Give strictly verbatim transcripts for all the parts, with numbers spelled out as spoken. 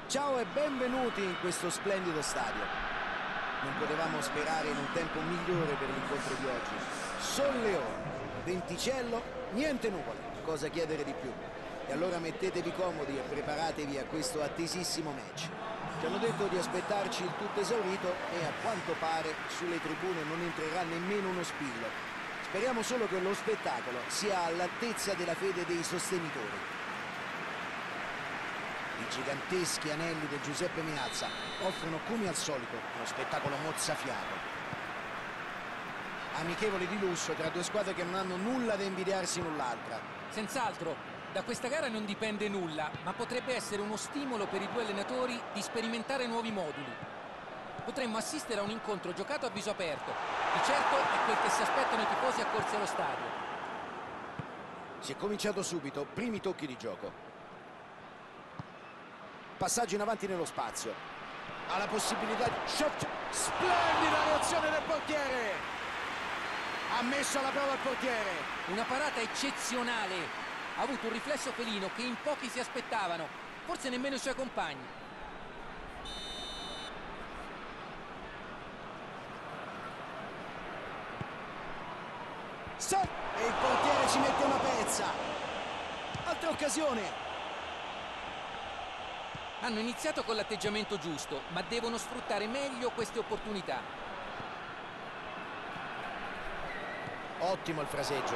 Ciao e benvenuti in questo splendido stadio. Non potevamo sperare in un tempo migliore per l'incontro di oggi. Solleone, venticello, niente nuvole. Cosa chiedere di più? E allora mettetevi comodi e preparatevi a questo attesissimo match. Ci hanno detto di aspettarci il tutto esaurito e a quanto pare sulle tribune non entrerà nemmeno uno spillo. Speriamo solo che lo spettacolo sia all'altezza della fede dei sostenitori. I giganteschi anelli del Giuseppe Meazza offrono come al solito uno spettacolo mozzafiato. Amichevole di lusso tra due squadre che non hanno nulla da invidiarsi l'un l'altra. Senz'altro, da questa gara non dipende nulla, ma potrebbe essere uno stimolo per i due allenatori di sperimentare nuovi moduli. Potremmo assistere a un incontro giocato a viso aperto. Di certo è quel che si aspettano i tifosi accorsi allo stadio. Si è cominciato subito, primi tocchi di gioco. Passaggio in avanti nello spazio. Ha la possibilità di... Shot! Splendida reazione del portiere! Ha messo alla prova il portiere. Una parata eccezionale. Ha avuto un riflesso felino che in pochi si aspettavano. Forse nemmeno i suoi compagni. E il portiere ci mette una pezza. Altra occasione. Hanno iniziato con l'atteggiamento giusto, ma devono sfruttare meglio queste opportunità. Ottimo il fraseggio.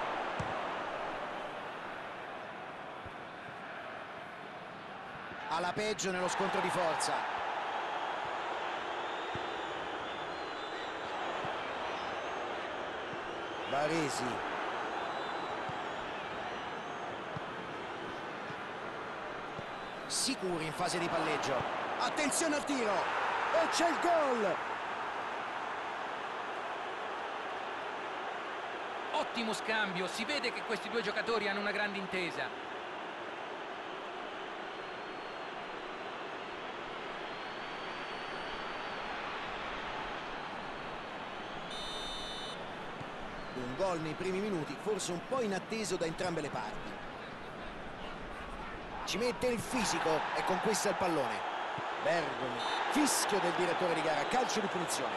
Alla peggio nello scontro di forza. Baresi. Sicuri in fase di palleggio. Attenzione al tiro. E c'è il gol. Ottimo scambio. Si vede che questi due giocatori hanno una grande intesa. Un gol nei primi minuti, forse un po' inatteso da entrambe le parti. Ci mette il fisico e conquista il pallone. Bergomi, fischio del direttore di gara, calcio di punizione.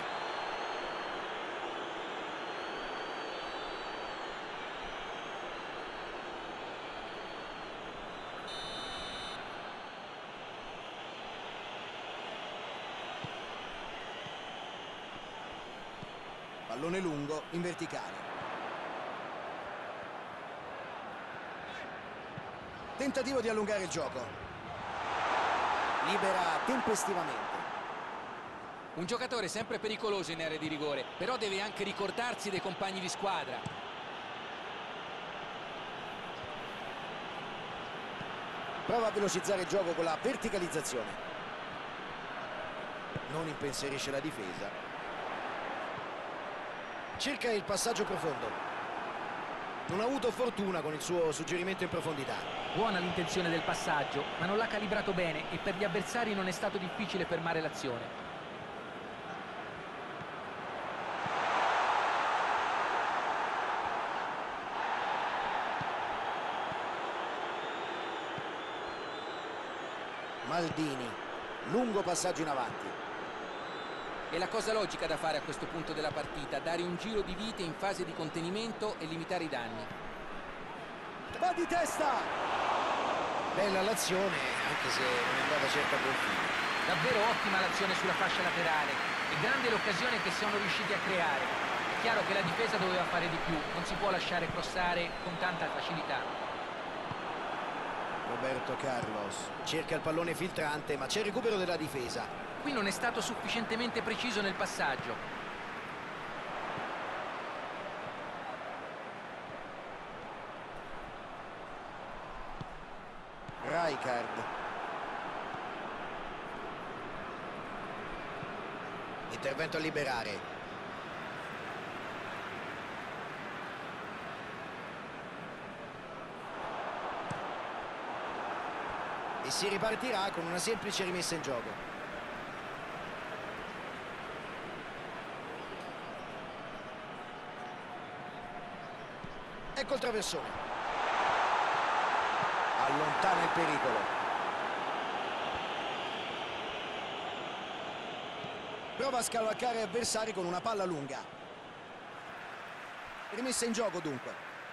Pallone lungo in verticale. Tentativo di allungare il gioco. Libera tempestivamente. Un giocatore sempre pericoloso in area di rigore, però deve anche ricordarsi dei compagni di squadra. Prova a velocizzare il gioco con la verticalizzazione. Non impensierisce la difesa. Cerca il passaggio profondo. Non ha avuto fortuna con il suo suggerimento in profondità. Buona l'intenzione del passaggio, ma non l'ha calibrato bene e per gli avversari non è stato difficile fermare l'azione. Maldini, lungo passaggio in avanti. È la cosa logica da fare a questo punto della partita, dare un giro di vite in fase di contenimento e limitare i danni. Va di testa! Bella l'azione, anche se non è andata certo a buon fine. Davvero ottima l'azione sulla fascia laterale e grande l'occasione che siamo riusciti a creare. È chiaro che la difesa doveva fare di più, non si può lasciare crossare con tanta facilità. Roberto Carlos cerca il pallone filtrante, ma c'è il recupero della difesa. Qui non è stato sufficientemente preciso nel passaggio. Rijkaard. Intervento a liberare. E si ripartirà con una semplice rimessa in gioco. Ecco il traversone. Allontana il pericolo. Prova a scavalcare avversari con una palla lunga. Rimessa in gioco dunque.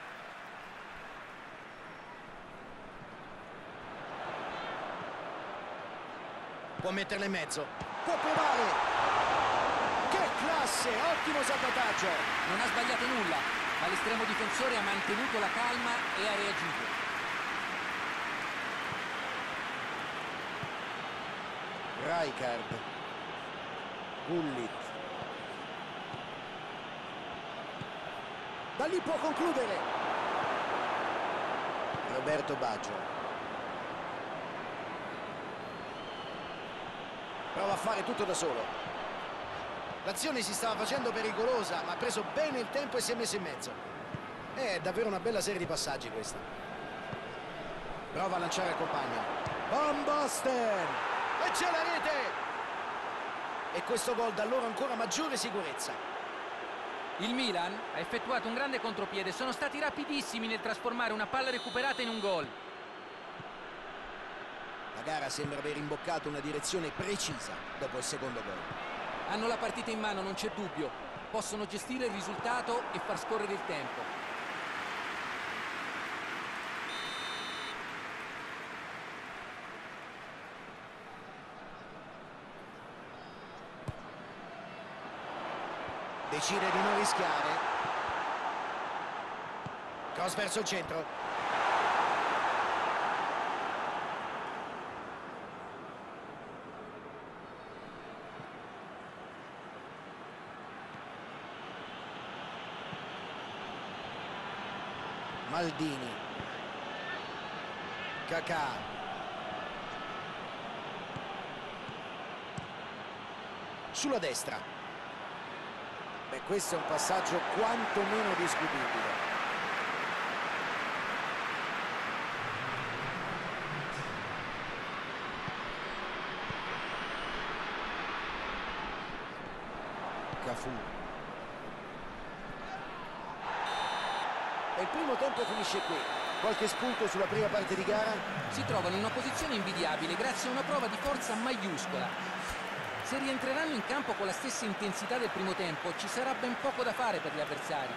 Può metterla in mezzo. Può provare. Che classe, ottimo salvataggio. Non ha sbagliato nulla, ma l'estremo difensore ha mantenuto la calma e ha reagito. Rijkaard. Gullit. Da lì può concludere. Roberto Baggio. Prova a fare tutto da solo. L'azione si stava facendo pericolosa, ma ha preso bene il tempo e si è messo in mezzo. È davvero una bella serie di passaggi questa. Prova a lanciare al compagno. Van Basten! E c'è la rete! E questo gol dà loro ancora maggiore sicurezza. Il Milan ha effettuato un grande contropiede, sono stati rapidissimi nel trasformare una palla recuperata in un gol. La gara sembra aver imboccato una direzione precisa dopo il secondo gol. Hanno la partita in mano, non c'è dubbio. Possono gestire il risultato e far scorrere il tempo. Decide di non rischiare. Cross verso il centro. Maldini. Kakà. Sulla destra. Beh, questo è un passaggio quantomeno discutibile. Cafù. E il primo tempo finisce qui. Qualche spunto sulla prima parte di gara? Si trovano in una posizione invidiabile grazie a una prova di forza maiuscola. Se rientreranno in campo con la stessa intensità del primo tempo, ci sarà ben poco da fare per gli avversari.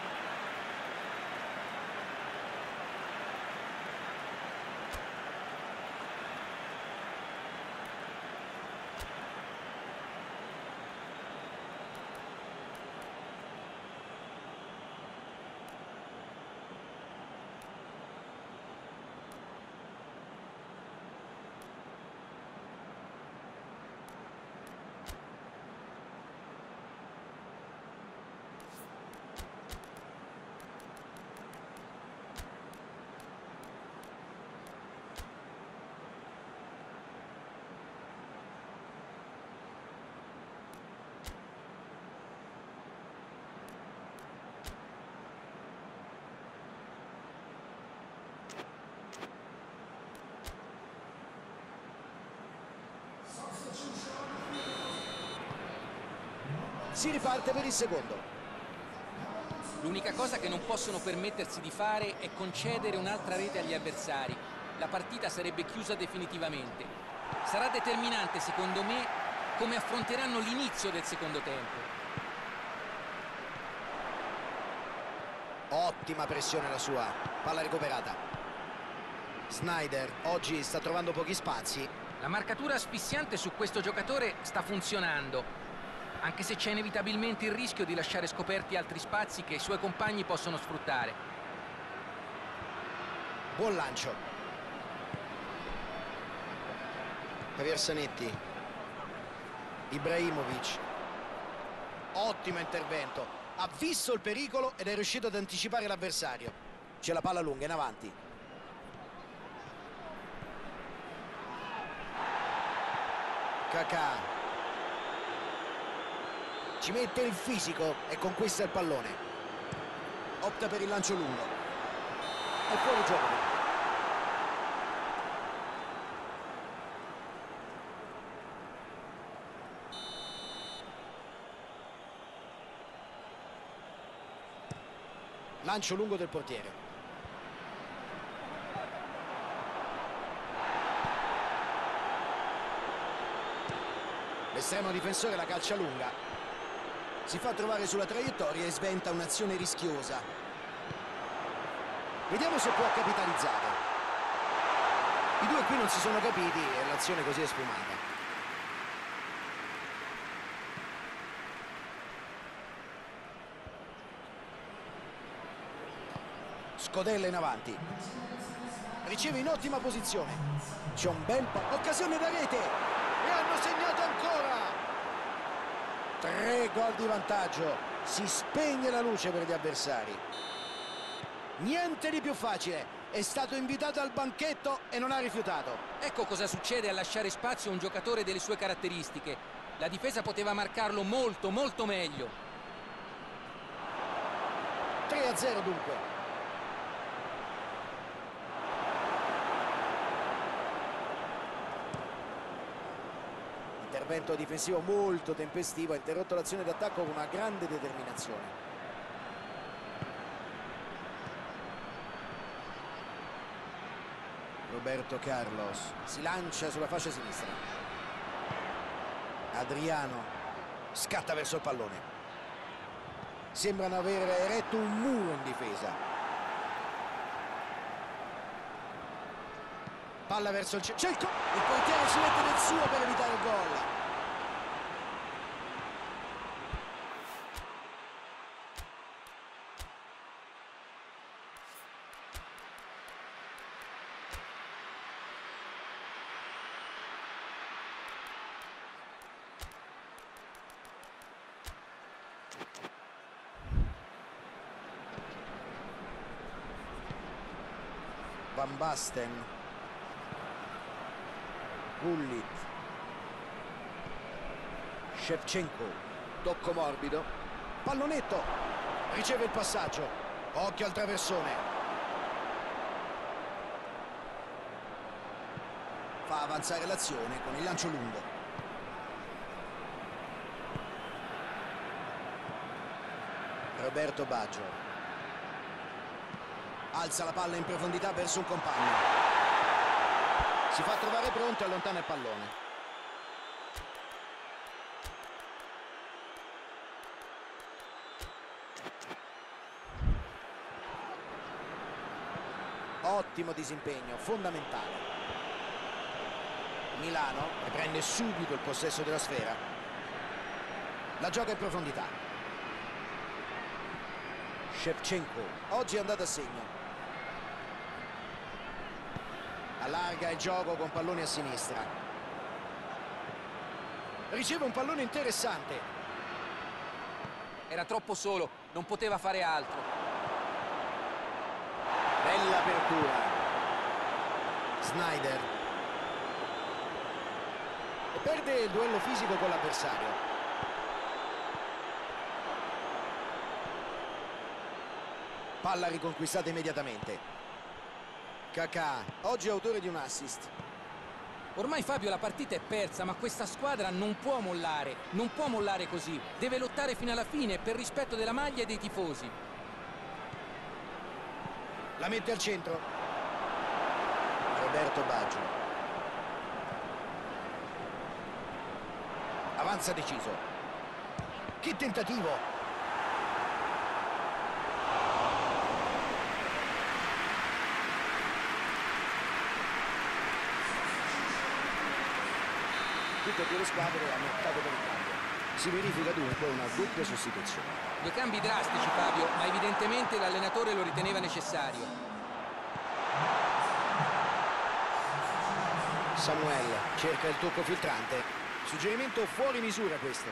Si riparte per il secondo. L'unica cosa che non possono permettersi di fare è concedere un'altra rete agli avversari. La partita sarebbe chiusa definitivamente. Sarà determinante, secondo me, come affronteranno l'inizio del secondo tempo. Ottima pressione la sua. Palla recuperata. Sneijder oggi sta trovando pochi spazi. La marcatura asfissiante su questo giocatore sta funzionando, anche se c'è inevitabilmente il rischio di lasciare scoperti altri spazi che i suoi compagni possono sfruttare. Buon lancio. Javier Zanetti. Ibrahimovic. Ottimo intervento. Ha visto il pericolo ed è riuscito ad anticipare l'avversario. C'è la palla lunga in avanti. Kakà. Ci mette il fisico e conquista il pallone. Opta per il lancio lungo. È fuori gioco. Lancio lungo del portiere. L'estremo difensore la calcia lunga. Si fa trovare sulla traiettoria e sventa un'azione rischiosa. Vediamo se può capitalizzare. I due qui non si sono capiti e l'azione così è sfumata. Scodella in avanti. Riceve in ottima posizione. C'è un bel po'. Occasione da rete. E hanno segnato ancora. Tre gol di vantaggio. Si spegne la luce per gli avversari. Niente di più facile. È stato invitato al banchetto e non ha rifiutato. Ecco cosa succede a lasciare spazio a un giocatore delle sue caratteristiche. La difesa poteva marcarlo molto, molto meglio. tre a zero dunque. Intervento difensivo molto tempestivo, ha interrotto l'azione d'attacco con una grande determinazione. Roberto Carlos si lancia sulla fascia sinistra. Adriano scatta verso il pallone. Sembrano aver eretto un muro in difesa. Palla verso il centro. Il portiere ci mette del suo per evitare il gol. Van Basten. Gullit. Shevchenko. Tocco morbido. Pallonetto. Riceve il passaggio. Occhio al traversone. Fa avanzare l'azione con il lancio lungo. Roberto Baggio. Alza la palla in profondità verso un compagno. Si fa trovare pronto e allontana il pallone. Ottimo disimpegno, fondamentale. Milano riprende subito il possesso della sfera. La gioca in profondità. Shevchenko, oggi è andato a segno. Allarga il gioco con palloni a sinistra. Riceve un pallone interessante. Era troppo solo, non poteva fare altro. Bella apertura. Snyder. E perde il duello fisico con l'avversario. Palla riconquistata immediatamente. Kakà, oggi è autore di un assist. Ormai Fabio la partita è persa, ma questa squadra non può mollare, non può mollare così. Deve lottare fino alla fine per rispetto della maglia e dei tifosi. La mette al centro. Roberto Baggio. Avanza deciso. Che tentativo! Tutte e due le squadre hanno optato per il cambio. Si verifica dunque una doppia sostituzione. Due cambi drastici, Fabio, ma evidentemente l'allenatore lo riteneva necessario. Samuel cerca il tocco filtrante. Suggerimento fuori misura questo.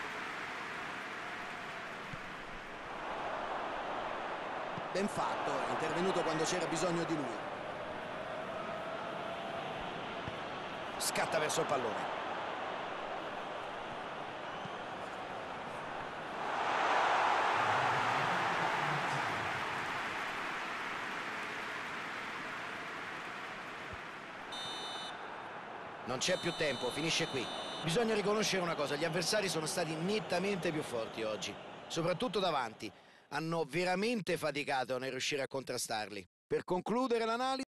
Ben fatto, è intervenuto quando c'era bisogno di lui. Scatta verso il pallone. Non c'è più tempo, finisce qui. Bisogna riconoscere una cosa, gli avversari sono stati nettamente più forti oggi, soprattutto davanti. Hanno veramente faticato nel riuscire a contrastarli. Per concludere l'analisi...